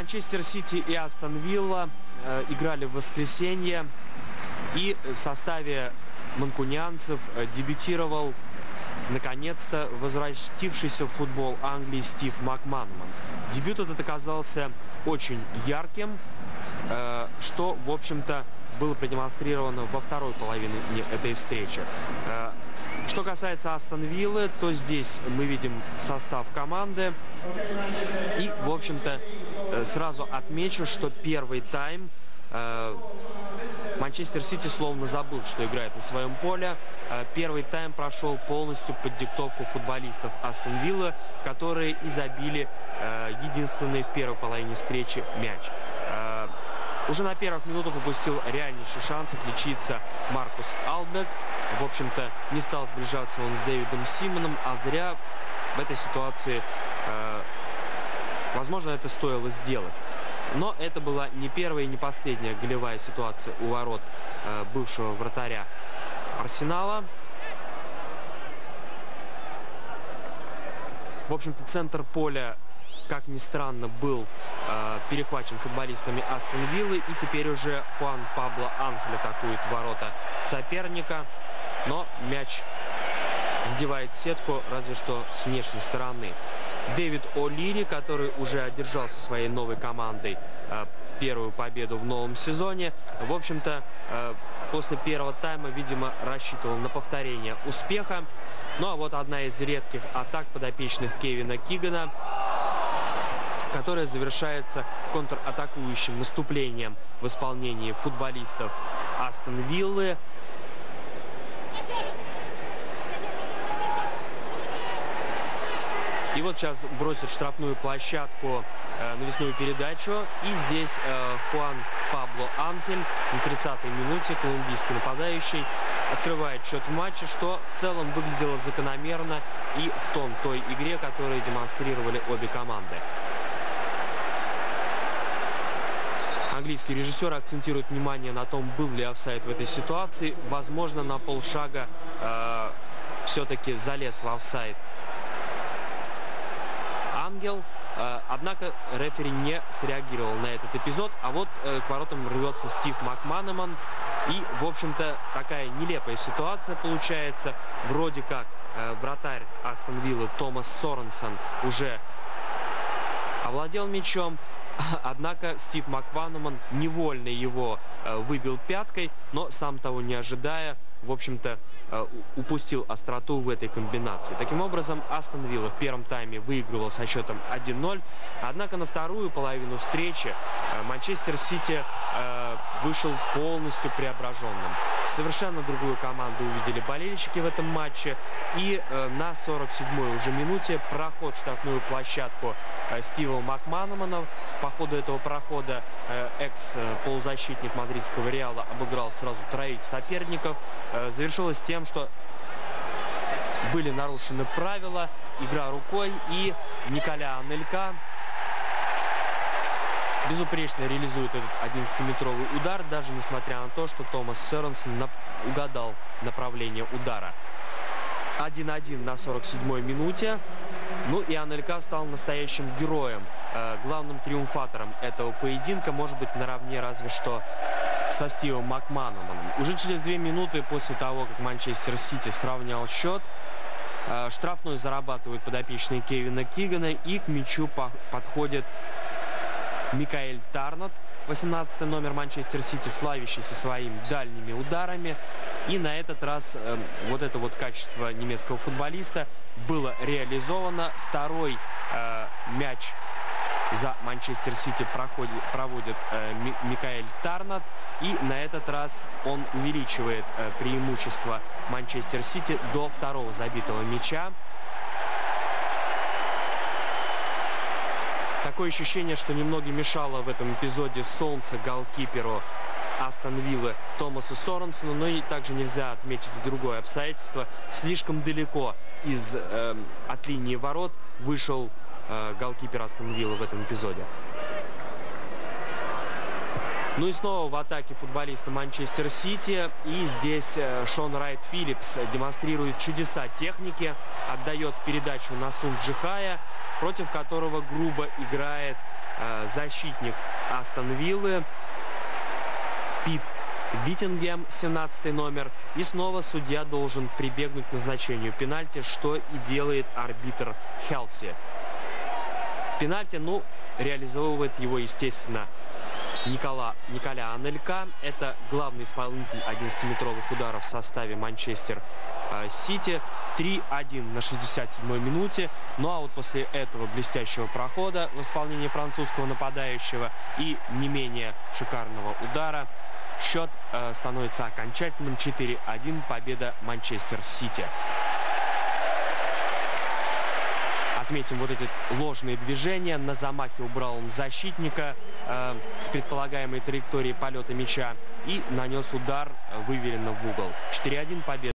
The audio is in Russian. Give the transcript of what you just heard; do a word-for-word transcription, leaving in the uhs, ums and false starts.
Манчестер Сити и Астон Вилла э, играли в воскресенье, и в составе манкунианцев э, дебютировал наконец-то возвратившийся в футбол Англии Стив Макманаман. Дебют этот оказался очень ярким, э, что, в общем-то, было продемонстрировано во второй половине этой встречи. Э, Что касается Астон Виллы, то здесь мы видим состав команды. И, в общем-то, сразу отмечу, что первый тайм э, Манчестер Сити словно забыл, что играет на своем поле. Э, первый тайм прошел полностью под диктовку футболистов Астон Виллы, которые и забили э, единственный в первой половине встречи мяч. Э, Уже на первых минутах упустил реальнейший шанс отличиться Маркус Албек. В общем-то, не стал сближаться он с Дэвидом Симоном, а зря в этой ситуации, э, возможно, это стоило сделать. Но это была не первая и не последняя голевая ситуация у ворот э, бывшего вратаря Арсенала. В общем-то, центр поля, как ни странно, был э, перехвачен футболистами Астон Виллы. И теперь уже Хуан Пабло Анхель атакует ворота соперника. Но мяч задевает сетку, разве что с внешней стороны. Дэвид О'Лири, который уже одержал со своей новой командой э, первую победу в новом сезоне, в общем-то, э, после первого тайма, видимо, рассчитывал на повторение успеха. Ну а вот одна из редких атак подопечных Кевина Кигана, которая завершается контратакующим наступлением в исполнении футболистов Астон Виллы. И вот сейчас бросит штрафную площадку э, навесную передачу. И здесь э, Хуан Пабло Анхель на тридцатой минуте, колумбийский нападающий, открывает счет в матче, что в целом выглядело закономерно и в тон той игре, которую демонстрировали обе команды. Английский режиссер акцентирует внимание на том, был ли офсайд в этой ситуации. Возможно, на полшага э, все-таки залез в офсайд Ангел. Э, однако рефери не среагировал на этот эпизод. А вот э, к воротам рвется Стив Макманаман. И, в общем-то, такая нелепая ситуация получается. Вроде как э, вратарь Астон Виллы Томас Соренсон уже овладел мячом. Однако Стив Макманаман невольно его э, выбил пяткой, но сам того не ожидая, в общем-то, э, упустил остроту в этой комбинации. Таким образом, Астон Вилла в первом тайме выигрывал со счетом один ноль. Однако на вторую половину встречи э, Манчестер Сити э, вышел полностью преображенным. Совершенно другую команду увидели болельщики в этом матче. И э, на сорок седьмой уже минуте проход в штрафную площадку э, Стива Макманамана. По ходу этого прохода э, экс-полузащитник мадридского Реала обыграл сразу троих соперников. Э, завершилось тем, что были нарушены правила, игра рукой, и Николя Анелька безупречно реализует этот одиннадцатиметровый удар, даже несмотря на то, что Томас Соренсон на... угадал направление удара. один один на сорок седьмой минуте. Ну и Анелька стал настоящим героем, э, главным триумфатором этого поединка, может быть, наравне разве что со Стивом Макманаманом. Уже через две минуты после того, как Манчестер Сити сравнял счет, э, штрафную зарабатывают подопечные Кевина Кигана, и к мячу по подходит Микаэль Тарнот, восемнадцатый номер Манчестер Сити, славящийся своими дальними ударами. И на этот раз э, вот это вот качество немецкого футболиста было реализовано. Второй э, мяч за Манчестер Сити проходит, проводит э, Ми Микаэль Тарнот. И на этот раз он увеличивает э, преимущество Манчестер Сити до второго забитого мяча. Такое ощущение, что немного мешало в этом эпизоде солнце голкиперу Астон Виллы Томасу Соренсону, но и также нельзя отметить другое обстоятельство. Слишком далеко из, э, от линии ворот вышел э, голкипер Астон Виллы в этом эпизоде. Ну и снова в атаке футболиста Манчестер Сити. И здесь Шон Райт Филлипс демонстрирует чудеса техники. Отдает передачу на Сун Джихая, против которого грубо играет э, защитник Астон Виллы Пит Виттингем, семнадцатый номер. И снова судья должен прибегнуть к назначению пенальти, что и делает арбитр Хелси. Пенальти, ну, реализовывает его, естественно, Никола, Николя Анелька. Это главный исполнитель одиннадцатиметровых ударов в составе Манчестер э, Сити. три один на шестьдесят седьмой минуте. Ну а вот после этого блестящего прохода в исполнении французского нападающего и не менее шикарного удара счет э, становится окончательным. четыре один. Победа Манчестер Сити. Отметим вот эти ложные движения. На замахе убрал он защитника э, с предполагаемой траекторией полета мяча и нанес удар выверенно в угол. четыре один. Победа.